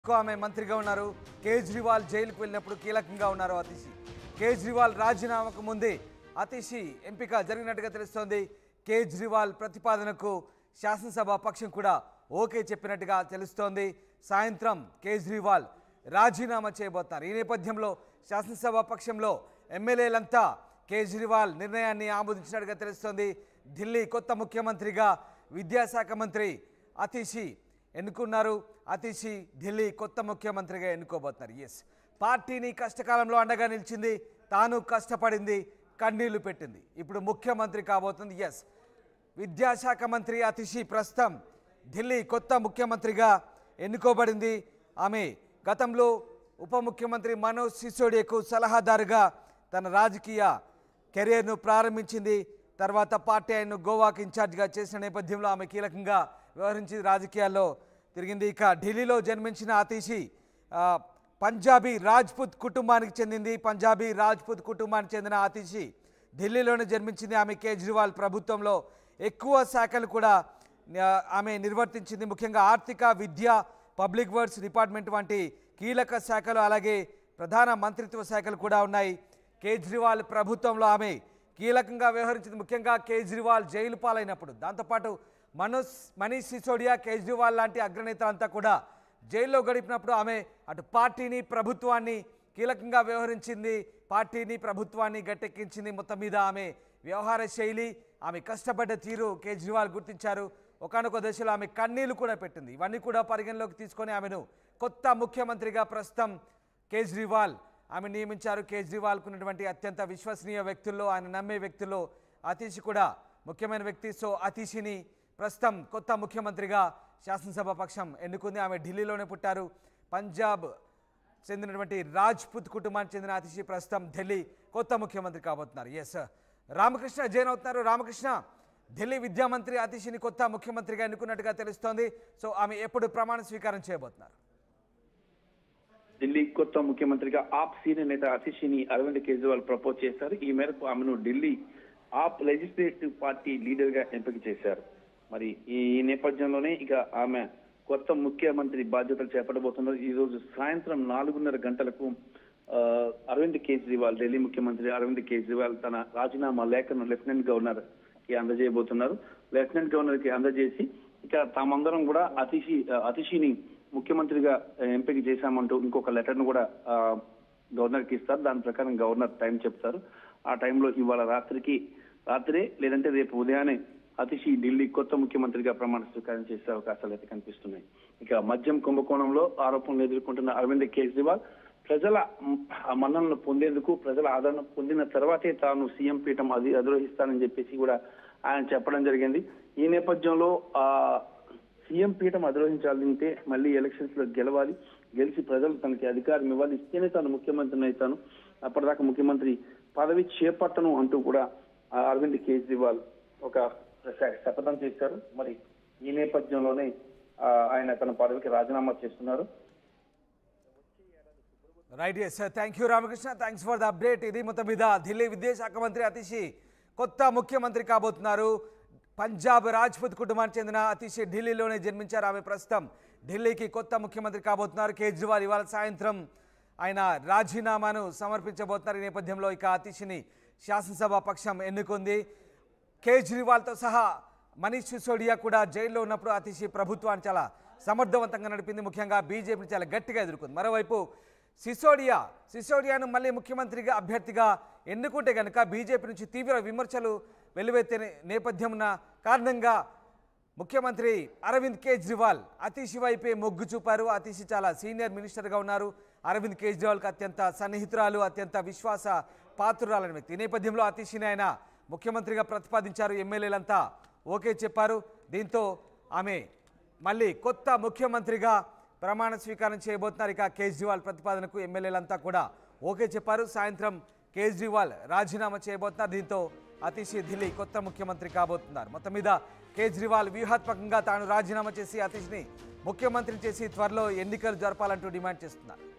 ఆమె మంత్రిగా ఉన్నారు. కేజ్రీవాల్ జైలుకు వెళ్ళినప్పుడు కీలకంగా ఉన్నారు అతిషి. కేజ్రీవాల్ రాజీనామాకు ముందే అతిషి ఎంపిక జరిగినట్టుగా తెలుస్తోంది. కేజ్రీవాల్ ప్రతిపాదనకు శాసనసభ పక్షం కూడా ఓకే చెప్పినట్టుగా తెలుస్తోంది. సాయంత్రం కేజ్రీవాల్ రాజీనామా చేయబోతున్నారు. ఈ నేపథ్యంలో శాసనసభ పక్షంలో ఎమ్మెల్యేలంతా కేజ్రీవాల్ నిర్ణయాన్ని ఆమోదించినట్టుగా తెలుస్తోంది. ఢిల్లీ కొత్త ముఖ్యమంత్రిగా విద్యాశాఖ మంత్రి అతిషి ఎన్నుకున్నారు. అతిషి ఢిల్లీ కొత్త ముఖ్యమంత్రిగా ఎన్నుకోబోతున్నారు. ఎస్, పార్టీని కష్టకాలంలో అండగా నిలిచింది, తాను కష్టపడింది, కన్నీళ్లు పెట్టింది, ఇప్పుడు ముఖ్యమంత్రి కాబోతుంది. ఎస్, విద్యాశాఖ మంత్రి అతిషి ప్రస్తుతం ఢిల్లీ కొత్త ముఖ్యమంత్రిగా ఎన్నుకోబడింది. ఆమె గతంలో ఉప ముఖ్యమంత్రి మనోజ్ సిసోడియాకు సలహాదారుగా తన రాజకీయ కెరీర్ను ప్రారంభించింది. తర్వాత పార్టీ ఆయన్ను గోవాకు ఇన్ఛార్జిగా చేసిన నేపథ్యంలో ఆమె కీలకంగా వ్యవహరించి రాజకీయాల్లో తిరిగింది. ఇక ఢిల్లీలో జన్మించిన అతిషి పంజాబీ రాజ్పుత్ కుటుంబానికి చెందింది. పంజాబీ రాజ్పుత్ కుటుంబానికి చెందిన అతిషి ఢిల్లీలోనే జన్మించింది. ఆమె కేజ్రీవాల్ ప్రభుత్వంలో ఎక్కువ శాఖలు కూడా ఆమె నిర్వర్తించింది. ముఖ్యంగా ఆర్థిక, విద్య, పబ్లిక్ వర్క్స్ డిపార్ట్మెంట్ వంటి కీలక శాఖలు, అలాగే ప్రధాన మంత్రిత్వ శాఖలు కూడా ఉన్నాయి. కేజ్రీవాల్ ప్రభుత్వంలో ఆమె కీలకంగా వ్యవహరించింది. ముఖ్యంగా కేజ్రీవాల్ జైలు పాలైనప్పుడు, దాంతోపాటు మనీష్ సిసోడియా, కేజ్రీవాల్ లాంటి అగ్రనేతలంతా కూడా జైల్లో గడిపినప్పుడు ఆమె అటు పార్టీని, ప్రభుత్వాన్ని కీలకంగా వ్యవహరించింది. పార్టీని, ప్రభుత్వాన్ని గట్టెక్కించింది. మొత్తం మీద ఆమె వ్యవహార శైలి, ఆమె కష్టపడ్డ తీరు కేజ్రీవాల్ గుర్తించారు. ఒకానొక దశలో ఆమె కన్నీళ్లు కూడా పెట్టింది. ఇవన్నీ కూడా పరిగణలోకి తీసుకొని ఆమెను కొత్త ముఖ్యమంత్రిగా ప్రస్తుతం కేజ్రీవాల్ ఆమె నియమించారు. కేజ్రీవాల్కు ఉన్నటువంటి అత్యంత విశ్వసనీయ వ్యక్తుల్లో, ఆయన నమ్మే వ్యక్తుల్లో అతిషి కూడా ముఖ్యమైన వ్యక్తి. సో అతిషిని ప్రస్తుతం కొత్త ముఖ్యమంత్రిగా శాసనసభ పక్షం ఎన్నుకుంది. ఆమె ఢిల్లీలోనే పుట్టారు. పంజాబ్ చెందినటువంటి రాజ్పుత్ కుటుంబానికి చెందిన అతిషి ప్రస్తుతం ఢిల్లీ కొత్త ముఖ్యమంత్రి కాబోతున్నారు. ఎస్, రామకృష్ణ జైన్ అవుతున్నారు. రామకృష్ణ, ఢిల్లీ విద్యామంత్రి అతిషిని కొత్త ముఖ్యమంత్రిగా ఎన్నుకున్నట్టుగా తెలుస్తోంది. సో ఆమె ఎప్పుడు ప్రమాణ స్వీకారం చేయబోతున్నారు? ఢిల్లీ కొత్త ముఖ్యమంత్రిగా ఆప్ సీనియర్ నేత అతిషిని అరవింద్ కేజ్రీవాల్ ప్రపోజ్ చేశారు. ఈ మేరకు ఆమెను Delhi AAP legislative party leader గా ఎంపిక చేశారు. మరి ఈ నేపథ్యంలోనే ఇక ఆమె కొత్త ముఖ్యమంత్రి బాధ్యతలు చేపట్టబోతున్నారు. ఈ రోజు సాయంత్రం 4:30 గంటలకు అరవింద్ కేజ్రీవాల్, ఢిల్లీ ముఖ్యమంత్రి అరవింద్ కేజ్రీవాల్ తన రాజీనామా లేఖను లెఫ్టినెంట్ గవర్నర్ కి అందజేయబోతున్నారు. లెఫ్టినెంట్ గవర్నర్ కి అందజేసి ఇక తామందరం కూడా అతిషిని ముఖ్యమంత్రిగా ఎంపిక చేశామంటూ ఇంకొక లెటర్ ను కూడా గవర్నర్ కి ఇస్తారు. దాని ప్రకారం గవర్నర్ టైం చెప్తారు. ఆ టైంలో ఇవాళ రాత్రే లేదంటే రేపు ఉదయాన్నే అతిషి ఢిల్లీ కొత్త ముఖ్యమంత్రిగా ప్రమాణ స్వీకారం చేసే అవకాశాలు అయితే కనిపిస్తున్నాయి. ఇక మద్యం కుంభకోణంలో ఆరోపణలు ఎదుర్కొంటున్న అరవింద్ కేజ్రీవాల్ ప్రజల మన్ననలు పొందేందుకు, ప్రజల ఆదరణ పొందిన తర్వాతే తాను సీఎం పీఠం అధిరోహిస్తానని చెప్పేసి కూడా ఆయన చెప్పడం జరిగింది. ఈ నేపథ్యంలో సీఎం పీఠం అధిరోహించాలంటే మళ్ళీ ఎలక్షన్స్ లో గెలిచి ప్రజలు తనకి అధికారం ఇవ్వాలి, ఇస్తేనే తాను ముఖ్యమంత్రిని అవుతాను, అప్పటిదాకా ముఖ్యమంత్రి పదవి చేపట్టను అంటూ కూడా అరవింద్ కేజ్రీవాల్ ఒక శపథం చేశారు. మరి ఈ నేపథ్యంలోనే ఆయన తన పదవికి రాజీనామా చేస్తున్నారు. Right, yes, thank you Ramakrishna, thanks for the update. ఇది మొత్తం మీద ఢిల్లీ విద్యాశాఖ మంత్రి అతిషి కొత్త ముఖ్యమంత్రి కాబోతున్నారు. పంజాబ్ రాజ్పుత్ కుటుంబానికి చెందిన అతిషి ఢిల్లీలోనే జన్మించారు. ఆమె ప్రస్తుతం ఢిల్లీకి కొత్త ముఖ్యమంత్రి కాబోతున్నారు. కేజ్రీవాల్ ఇవాళ సాయంత్రం ఆయన రాజీనామాను సమర్పించబోతున్నారు. ఈ నేపథ్యంలో ఇక అతిషిని శాసనసభ పక్షం ఎన్నుకుంది. కేజ్రీవాల్తో సహా మనీష్ సిసోడియా కూడా జైల్లో ఉన్నప్పుడు అతిషి ప్రభుత్వాన్ని చాలా సమర్థవంతంగా నడిపింది. ముఖ్యంగా బీజేపీని చాలా గట్టిగా ఎదుర్కొంది. మరోవైపు సిసోడియాను మళ్ళీ ముఖ్యమంత్రిగా అభ్యర్థిగా ఎన్నుకుంటే కనుక బీజేపీ నుంచి తీవ్ర విమర్శలు వెల్లువెత్తే నేపథ్యం ఉన్న కారణంగా ముఖ్యమంత్రి అరవింద్ కేజ్రీవాల్ అతిషి వైపే మొగ్గు చూపారు. అతిషి చాలా సీనియర్ మినిస్టర్గా ఉన్నారు. అరవింద్ కేజ్రీవాల్కి అత్యంత సన్నిహితురాలు, అత్యంత విశ్వాస పాత్రురాలని వ్యక్తి. ఈ నేపథ్యంలో అతిషిని ఆయన ముఖ్యమంత్రిగా ప్రతిపాదించారు. ఎమ్మెల్యేలంతా ఓకే చెప్పారు. దీంతో ఆమె మళ్ళీ కొత్త ముఖ్యమంత్రిగా ప్రమాణ స్వీకారం చేయబోతున్నారు. ఇక కేజ్రీవాల్ ప్రతిపాదనకు ఎమ్మెల్యేలంతా కూడా ఓకే చెప్పారు. సాయంత్రం కేజ్రీవాల్ రాజీనామా చేయబోతున్నారు. దీంతో అతిషి ఢిల్లీ కొత్త ముఖ్యమంత్రి కాబోతున్నారు. మొత్తం మీద కేజ్రీవాల్ వ్యూహాత్మకంగా తాను రాజీనామా చేసి అతిషిని ముఖ్యమంత్రి చేసి త్వరలో ఎన్నికలు జరపాలంటూ డిమాండ్ చేస్తున్నారు.